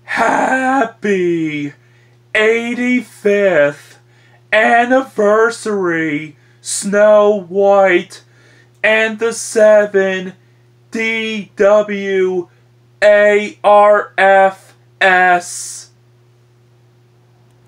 Happy 85th anniversary, Snow White and the 7 DWARFS.